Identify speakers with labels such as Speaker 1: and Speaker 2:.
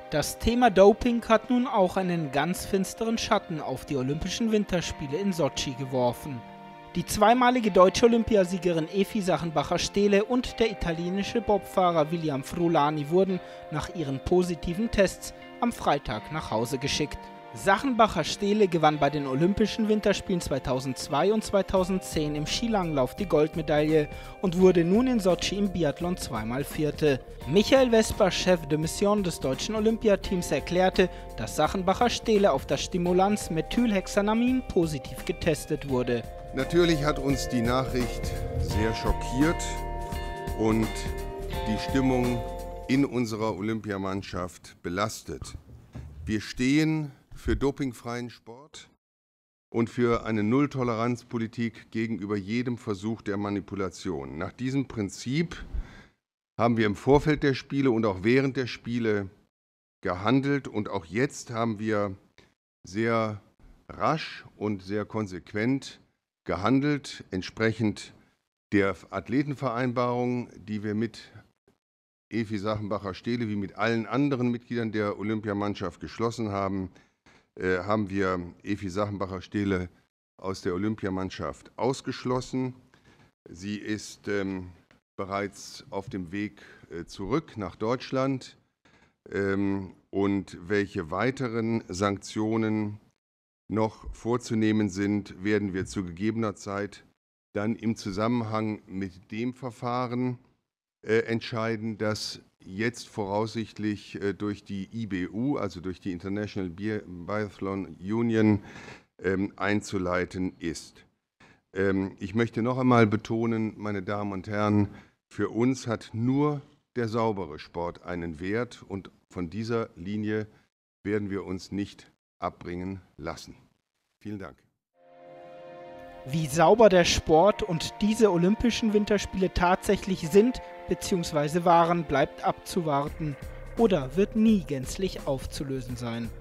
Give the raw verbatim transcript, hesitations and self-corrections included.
Speaker 1: Das Thema Doping hat nun auch einen ganz finsteren Schatten auf die Olympischen Winterspiele in Sotschi geworfen. Die zweimalige deutsche Olympiasiegerin Efi Sachenbacher-Stehle und der italienische Bobfahrer William Frullani wurden nach ihren positiven Tests am Freitag nach Hause geschickt. Sachenbacher-Stehle gewann bei den Olympischen Winterspielen zweitausendzwei und zweitausendzehn im Skilanglauf die Goldmedaille und wurde nun in Sotschi im Biathlon zweimal Vierte. Michael Vesper, Chef de Mission des deutschen Olympiateams, erklärte, dass Sachenbacher-Stehle auf das Stimulanz Methylhexanamin positiv getestet wurde.
Speaker 2: Natürlich hat uns die Nachricht sehr schockiert und die Stimmung in unserer Olympiamannschaft belastet. Wir stehen für dopingfreien Sport und für eine Nulltoleranzpolitik gegenüber jedem Versuch der Manipulation. Nach diesem Prinzip haben wir im Vorfeld der Spiele und auch während der Spiele gehandelt und auch jetzt haben wir sehr rasch und sehr konsequent gehandelt, entsprechend der Athletenvereinbarung, die wir mit Efi Sachenbacher-Stehle wie mit allen anderen Mitgliedern der Olympiamannschaft geschlossen haben, äh, haben wir Efi Sachenbacher-Stehle aus der Olympiamannschaft ausgeschlossen. Sie ist ähm, bereits auf dem Weg äh, zurück nach Deutschland ähm, und welche weiteren Sanktionen noch vorzunehmen sind, werden wir zu gegebener Zeit dann im Zusammenhang mit dem Verfahren äh, entscheiden, das jetzt voraussichtlich äh, durch die I B U, also durch die International Biathlon Union, ähm, einzuleiten ist. Ähm, ich möchte noch einmal betonen, meine Damen und Herren, für uns hat nur der saubere Sport einen Wert und von dieser Linie werden wir uns nicht abbringen lassen. Vielen Dank.
Speaker 1: Wie sauber der Sport und diese Olympischen Winterspiele tatsächlich sind bzw. waren, bleibt abzuwarten oder wird nie gänzlich aufzulösen sein.